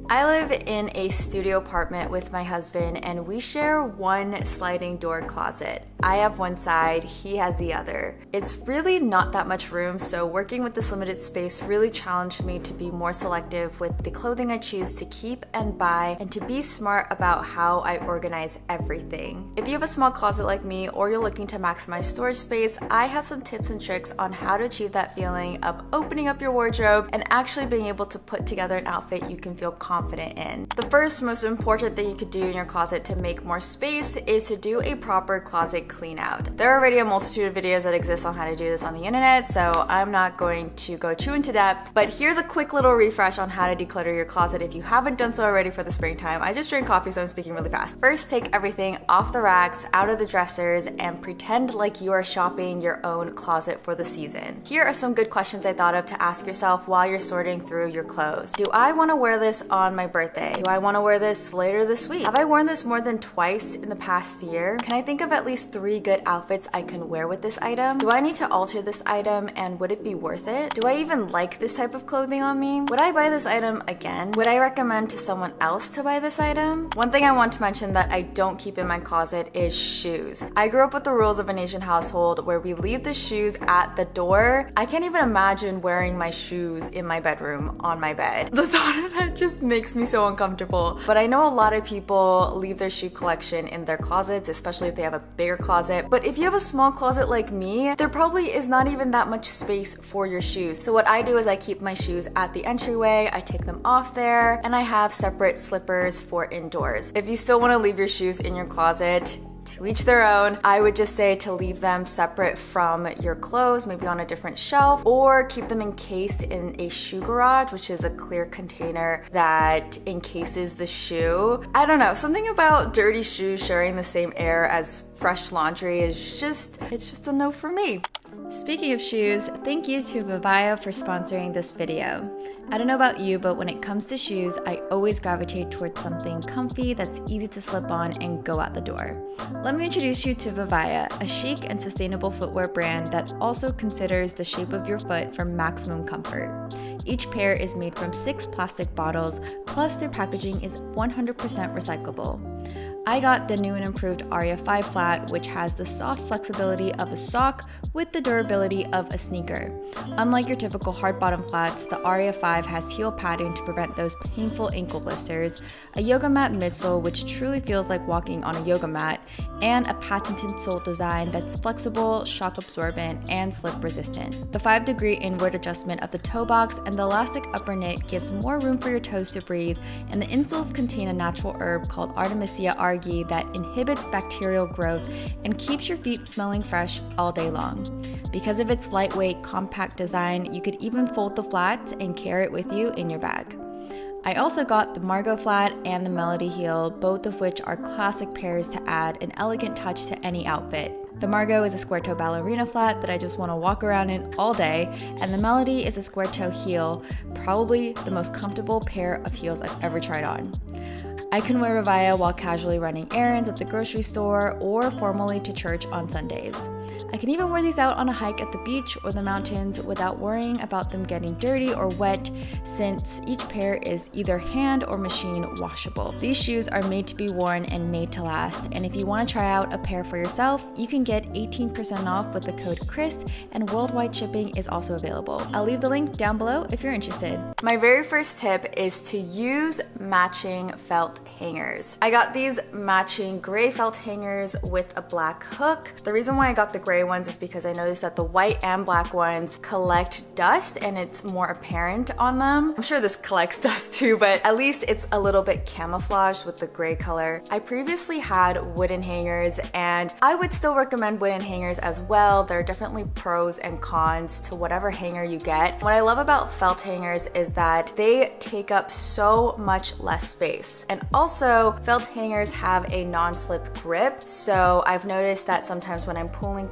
I live in a studio apartment with my husband and we share one sliding door closet. I have one side, he has the other. It's really not that much room, so working with this limited space really challenged me to be more selective with the clothing I choose to keep and buy and to be smart about how I organize everything. If you have a small closet like me or you're looking to maximize storage space, I have some tips and tricks on how to achieve that feeling of opening up your wardrobe and actually being able to put together an outfit you can feel confident in. The first most important thing you could do in your closet to make more space is to do a proper closet clean out. There are already a multitude of videos that exist on how to do this on the internet, so I'm not going to go too into depth, but here's a quick little refresh on how to declutter your closet if you haven't done so already for the springtime. I just drank coffee, so I'm speaking really fast. First, take everything off the racks, out of the dressers, and pretend like you are shopping your own closet for the season. Here are some good questions I thought of to ask yourself while you're sorting through your clothes. Do I want to wear this on my birthday? Do I want to wear this later this week? Have I worn this more than twice in the past year? Can I think of at least 3 good outfits I can wear with this item? Do I need to alter this item and would it be worth it? Do I even like this type of clothing on me? Would I buy this item again? Would I recommend to someone else to buy this item? One thing I want to mention that I don't keep in my closet is shoes. I grew up with the rules of an Asian household where we leave the shoes at the door. I can't even imagine wearing my shoes in my bedroom on my bed. The thought of that just makes me so uncomfortable. But I know a lot of people leave their shoe collection in their closets, especially if they have a bigger closet. But if you have a small closet like me, there probably is not even that much space for your shoes. So what I do is I keep my shoes at the entryway, I take them off there, and I have separate slippers for indoors. If you still want to leave your shoes in your closet, to each their own. I would just say to leave them separate from your clothes, maybe on a different shelf, or keep them encased in a shoe garage, which is a clear container that encases the shoe. I don't know, something about dirty shoes sharing the same air as fresh laundry is just, it's just a no for me. Speaking of shoes, thank you to Vivaya for sponsoring this video. I don't know about you, but when it comes to shoes, I always gravitate towards something comfy that's easy to slip on and go out the door. Let me introduce you to Vivaya, a chic and sustainable footwear brand that also considers the shape of your foot for maximum comfort. Each pair is made from 6 plastic bottles, plus their packaging is 100% recyclable. I got the new and improved Aria 5 flat, which has the soft flexibility of a sock with the durability of a sneaker. Unlike your typical hard bottom flats, the Aria 5 has heel padding to prevent those painful ankle blisters, a yoga mat midsole which truly feels like walking on a yoga mat, and a patented sole design that's flexible, shock absorbent, and slip resistant. The 5-degree inward adjustment of the toe box and the elastic upper knit gives more room for your toes to breathe, and the insoles contain a natural herb called Artemisia argi that inhibits bacterial growth and keeps your feet smelling fresh all day long. Because of its lightweight, compact design, you could even fold the flats and carry it with you in your bag. I also got the Margot flat and the Melody heel, both of which are classic pairs to add an elegant touch to any outfit. The Margot is a square toe ballerina flat that I just want to walk around in all day, and the Melody is a square toe heel, probably the most comfortable pair of heels I've ever tried on. I can wear Vivaya while casually running errands at the grocery store or formally to church on Sundays. I can even wear these out on a hike at the beach or the mountains without worrying about them getting dirty or wet, since each pair is either hand or machine washable. These shoes are made to be worn and made to last, and if you want to try out a pair for yourself, you can get 18% off with the code CHRIS, and worldwide shipping is also available. I'll leave the link down below if you're interested. My very first tip is to use matching felt hangers. I got these matching gray felt hangers with a black hook. The reason why I got the gray ones is because I noticed that the white and black ones collect dust and it's more apparent on them. I'm sure this collects dust too, but at least it's a little bit camouflaged with the gray color. I previously had wooden hangers and I would still recommend wooden hangers as well. There are definitely pros and cons to whatever hanger you get. What I love about felt hangers is that they take up so much less space. And also, felt hangers have a non-slip grip, so I've noticed that sometimes when I'm pulling things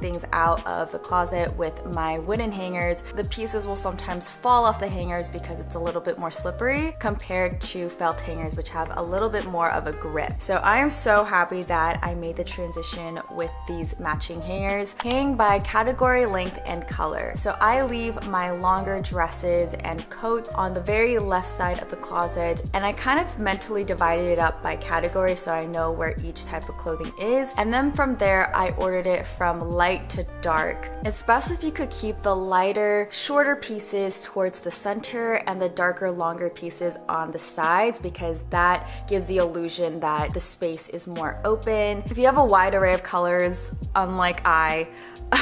things out of the closet with my wooden hangers, the pieces will sometimes fall off the hangers because it's a little bit more slippery compared to felt hangers, which have a little bit more of a grip. So I am so happy that I made the transition with these matching hangers. Hang by category, length, and color. So I leave my longer dresses and coats on the very left side of the closet, and I kind of mentally divided it up by category so I know where each type of clothing is. And then from there, I ordered it from light to dark. It's best if you could keep the lighter, shorter pieces towards the center and the darker, longer pieces on the sides, because that gives the illusion that the space is more open. If you have a wide array of colors, unlike I,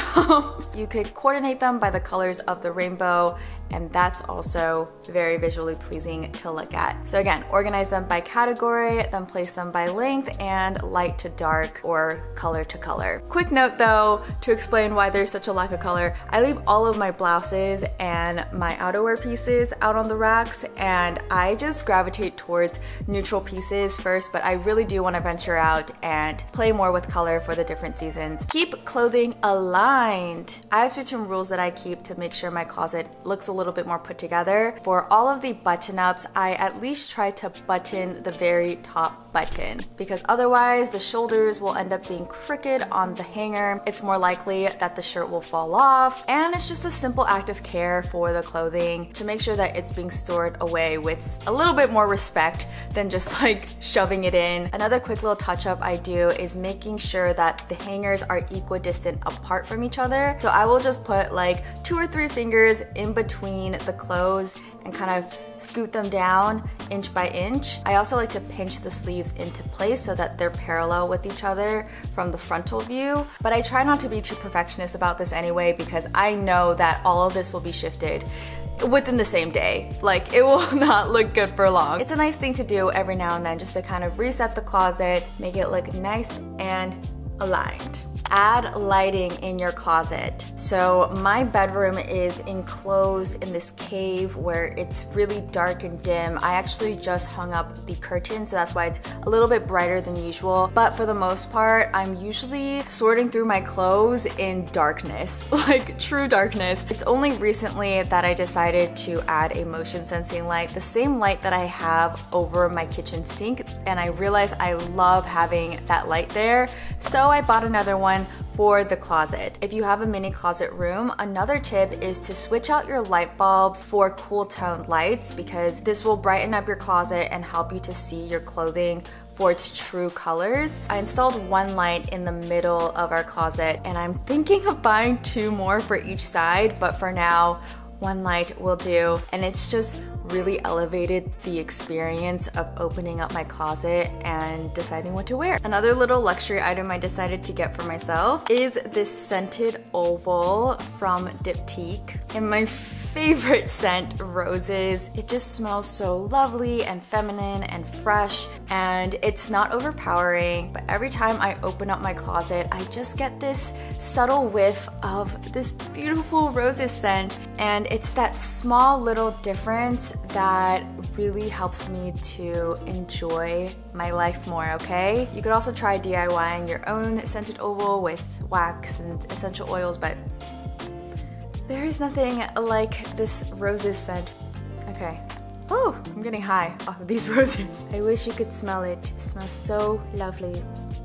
you could coordinate them by the colors of the rainbow, and that's also very visually pleasing to look at. So again, organize them by category, then place them by length and light to dark or color to color. Quick note though, to explain why there's such a lack of color, I leave all of my blouses and my outerwear pieces out on the racks, and I just gravitate towards neutral pieces first, but I really do want to venture out and play more with color for the different seasons. Keep clothing aligned. I have certain rules that I keep to make sure my closet looks a little bit more put together. For all of the button-ups, I at least try to button the very top button, because otherwise the shoulders will end up being crooked on the hanger. It's more likely that the shirt will fall off, and it's just a simple act of care for the clothing to make sure that it's being stored away with a little bit more respect than just like shoving it in. Another quick little touch-up I do is making sure that the hangers are equidistant apart from each other. So I will just put like 2 or 3 fingers in between the clothes and kind of scoot them down inch by inch. I also like to pinch the sleeves into place so that they're parallel with each other from the frontal view, but I try not to be too perfectionist about this anyway, because I know that all of this will be shifted within the same day. Like, it will not look good for long. It's a nice thing to do every now and then just to kind of reset the closet, make it look nice and aligned. Add lighting in your closet. So my bedroom is enclosed in this cave where it's really dark and dim. I actually just hung up the curtain, so that's why it's a little bit brighter than usual. But for the most part, I'm usually sorting through my clothes in darkness, like true darkness. It's only recently that I decided to add a motion sensing light, the same light that I have over my kitchen sink, and I realized I love having that light there. So I bought another one for the closet. If you have a mini closet room, another tip is to switch out your light bulbs for cool toned lights, because this will brighten up your closet and help you to see your clothing for its true colors. I installed one light in the middle of our closet, and I'm thinking of buying 2 more for each side, but for now, 1 light will do, and it's just really elevated the experience of opening up my closet and deciding what to wear. Another little luxury item I decided to get for myself is this scented oval from Diptyque. And my favorite scent, roses. It just smells so lovely and feminine and fresh, and it's not overpowering, but every time I open up my closet, I just get this subtle whiff of this beautiful roses scent, and it's that small little difference that really helps me to enjoy my life more, okay? You could also try DIYing your own scented oval with wax and essential oils, but there is nothing like this roses scent. Okay. Oh, I'm getting high off of these roses. I wish you could smell it. It smells so lovely.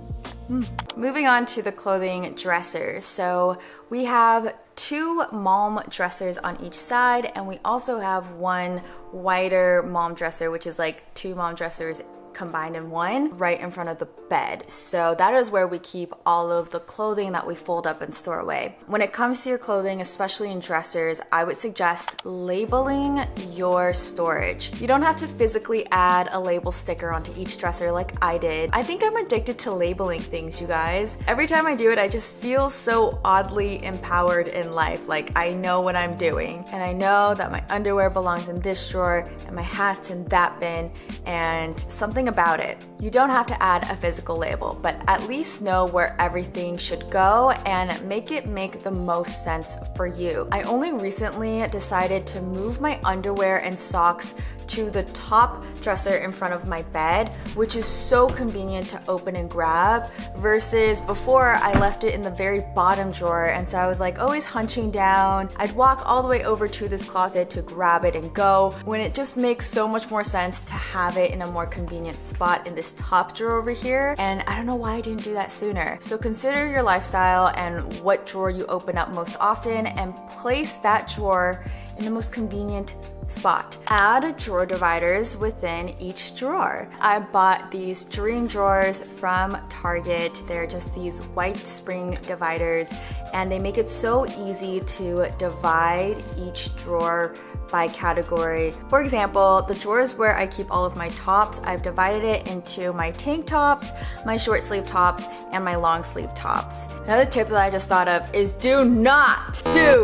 Moving on to the clothing dressers. So we have 2 mom dressers on each side, and we also have 1 wider mom dresser, which is like 2 mom dressers combined in one right in front of the bed. So that is where we keep all of the clothing that we fold up and store away. When it comes to your clothing, especially in dressers, I would suggest labeling your storage. You don't have to physically add a label sticker onto each dresser like I did. I think I'm addicted to labeling things, you guys. Every time I do it, I just feel so oddly empowered in life. Like, I know what I'm doing, and I know that my underwear belongs in this drawer and my hat's in that bin, and something about it. You don't have to add a physical label, but at least know where everything should go and make it make the most sense for you. I only recently decided to move my underwear and socks to the top dresser in front of my bed, which is so convenient to open and grab, versus before I left it in the very bottom drawer, and so I was like always hunching down. I'd walk all the way over to this closet to grab it and go, when it just makes so much more sense to have it in a more convenient spot in this top drawer over here, and I don't know why I didn't do that sooner. So consider your lifestyle and what drawer you open up most often and place that drawer in the most convenient spot. Add drawer dividers within each drawer. I bought these dream drawers from Target. They're just these white spring dividers, and they make it so easy to divide each drawer by category. For example, the drawers where I keep all of my tops, I've divided it into my tank tops, my short sleeve tops, and my long sleeve tops. Another tip that I just thought of is do not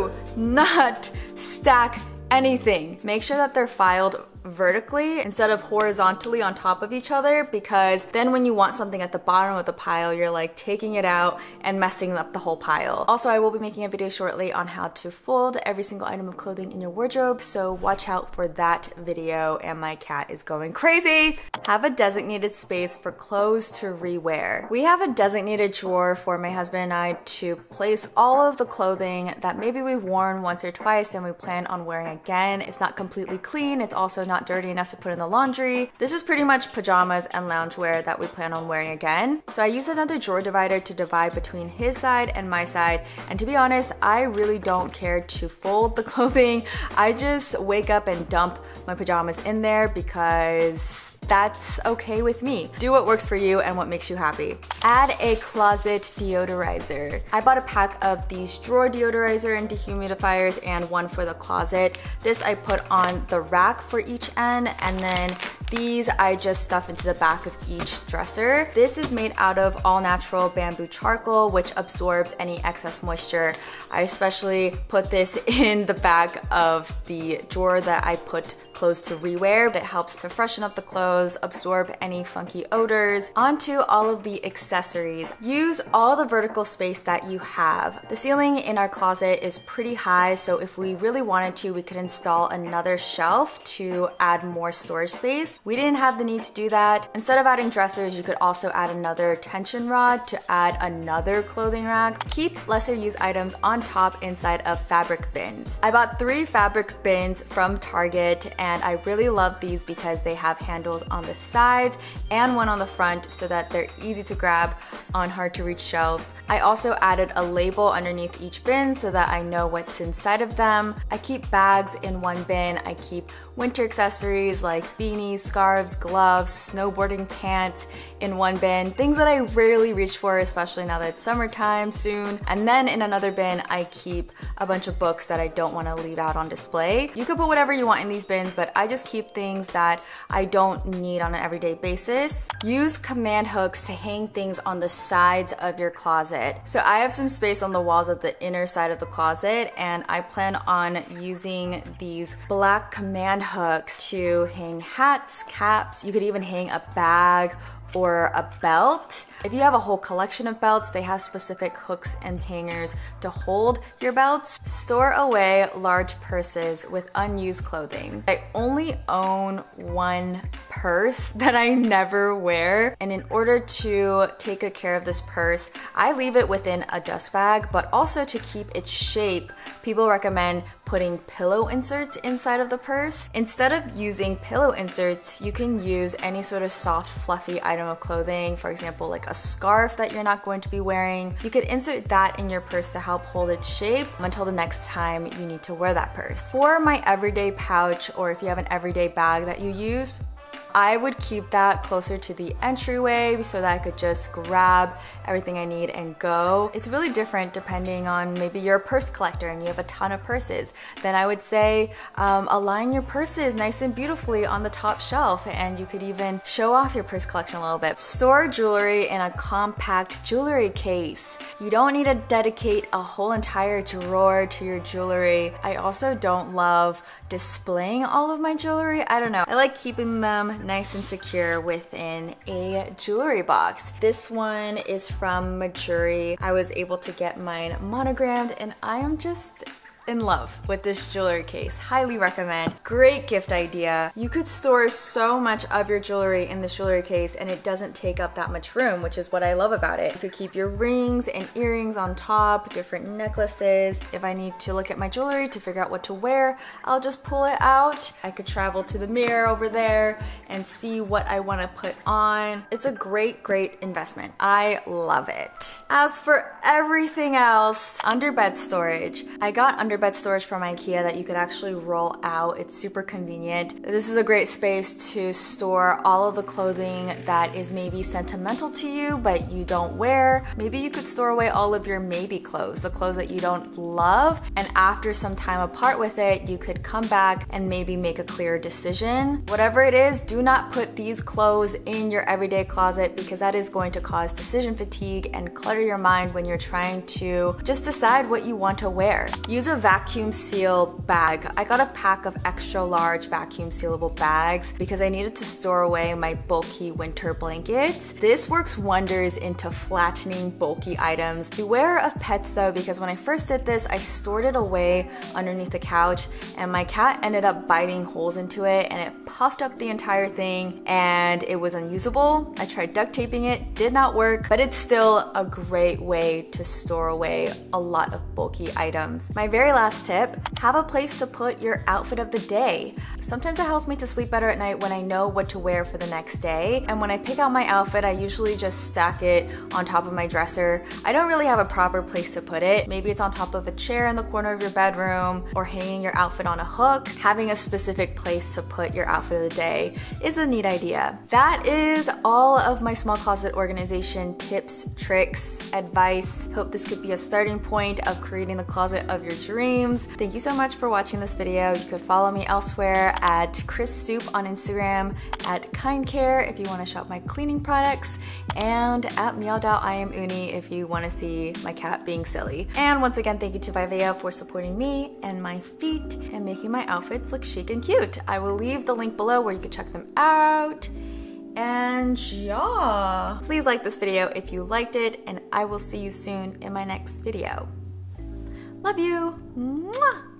stack anything. Make sure that they're filed vertically instead of horizontally on top of each other, because then when you want something at the bottom of the pile, you're like taking it out and messing up the whole pile. Also, I will be making a video shortly on how to fold every single item of clothing in your wardrobe, so watch out for that video. And my cat is going crazy. Have a designated space for clothes to rewear. We have a designated drawer for my husband and I to place all of the clothing that maybe we've worn once or twice and we plan on wearing again. It's not completely clean. It's also not dirty enough to put in the laundry. This is pretty much pajamas and loungewear that we plan on wearing again. So I use another drawer divider to divide between his side and my side. And to be honest, I really don't care to fold the clothing. I just wake up and dump my pajamas in there because that's okay with me. Do what works for you and what makes you happy. Add a closet deodorizer. I bought a pack of these drawer deodorizer and dehumidifiers and one for the closet. This I put on the rack for each end, and then these I just stuff into the back of each dresser. This is made out of all natural bamboo charcoal, which absorbs any excess moisture. I especially put this in the back of the drawer that I put clothes to rewear. It helps to freshen up the clothes, absorb any funky odors. Onto all of the accessories. Use all the vertical space that you have. The ceiling in our closet is pretty high, so if we really wanted to, we could install another shelf to add more storage space. We didn't have the need to do that. Instead of adding dressers, you could also add another tension rod to add another clothing rack. Keep lesser used items on top inside of fabric bins. I bought 3 fabric bins from Target, and I really love these because they have handles on the sides and one on the front so that they're easy to grab on hard to reach shelves. I also added a label underneath each bin so that I know what's inside of them. I keep bags in one bin. I keep winter accessories like beanies, scarves, gloves, snowboarding pants in one bin, things that I rarely reach for, especially now that it's summertime soon. And then in another bin, I keep a bunch of books that I don't want to leave out on display. You could put whatever you want in these bins, but I just keep things that I don't need on an everyday basis. Use command hooks to hang things on the sides of your closet. So I have some space on the walls of the inner side of the closet, and I plan on using these black command hooks to hang hats, caps. You could even hang a bag or a belt. If you have a whole collection of belts, they have specific hooks and hangers to hold your belts. Store away large purses with unused clothing. I only own one purse that I never wear, and in order to take good care of this purse, I leave it within a dust bag, but also to keep its shape, people recommend putting pillow inserts inside of the purse. Instead of using pillow inserts, you can use any sort of soft, fluffy item of clothing, for example, like a scarf that you're not going to be wearing. You could insert that in your purse to help hold its shape until the next time you need to wear that purse. For my everyday pouch, or if you have an everyday bag that you use, I would keep that closer to the entryway so that I could just grab everything I need and go. It's really different depending on, maybe you're a purse collector and you have a ton of purses. Then I would say align your purses nice and beautifully on the top shelf, and you could even show off your purse collection a little bit. Store jewelry in a compact jewelry case. You don't need to dedicate a whole entire drawer to your jewelry. I also don't love displaying all of my jewelry. I don't know. I like keeping them nice and secure within a jewelry box. This one is from Mejuri. I was able to get mine monogrammed, and I am just in love with this jewelry case. Highly recommend. Great gift idea. You could store so much of your jewelry in this jewelry case and it doesn't take up that much room, which is what I love about it. You could keep your rings and earrings on top, different necklaces. If I need to look at my jewelry to figure out what to wear, I'll just pull it out. I could travel to the mirror over there and see what I want to put on. It's a great, great investment. I love it. As for everything else, underbed storage. I got underbed storage from IKEA that you could actually roll out. It's super convenient. This is a great space to store all of the clothing that is maybe sentimental to you but you don't wear. Maybe you could store away all of your maybe clothes, the clothes that you don't love, and after some time apart with it, you could come back and maybe make a clear decision. Whatever it is, do not put these clothes in your everyday closet because that is going to cause decision fatigue and clutter your mind when you're trying to just decide what you want to wear. Use a vacuum seal bag. I got a pack of extra large vacuum sealable bags because I needed to store away my bulky winter blankets. This works wonders into flattening bulky items. Beware of pets though, because when I first did this, I stored it away underneath the couch and my cat ended up biting holes into it and it puffed up the entire thing and it was unusable. I tried duct taping it, did not work, but it's still a great way to store away a lot of bulky items. My very last tip, have a place to put your outfit of the day. Sometimes it helps me to sleep better at night when I know what to wear for the next day. And when I pick out my outfit, I usually just stack it on top of my dresser. I don't really have a proper place to put it. Maybe it's on top of a chair in the corner of your bedroom or hanging your outfit on a hook. Having a specific place to put your outfit of the day is a neat idea. That is all of my small closet organization tips, tricks, advice. Hope this could be a starting point of creating the closet of your dreams. Thank you so much for watching this video. You could follow me elsewhere at Chris Soup on Instagram, at Kind Care if you want to shop my cleaning products, and at meow.iamuni if you want to see my cat being silly. And once again, thank you to Vivea for supporting me and my feet and making my outfits look chic and cute. I will leave the link below where you can check them out. And yeah, please like this video if you liked it, and I will see you soon in my next video. Love you. Mwah!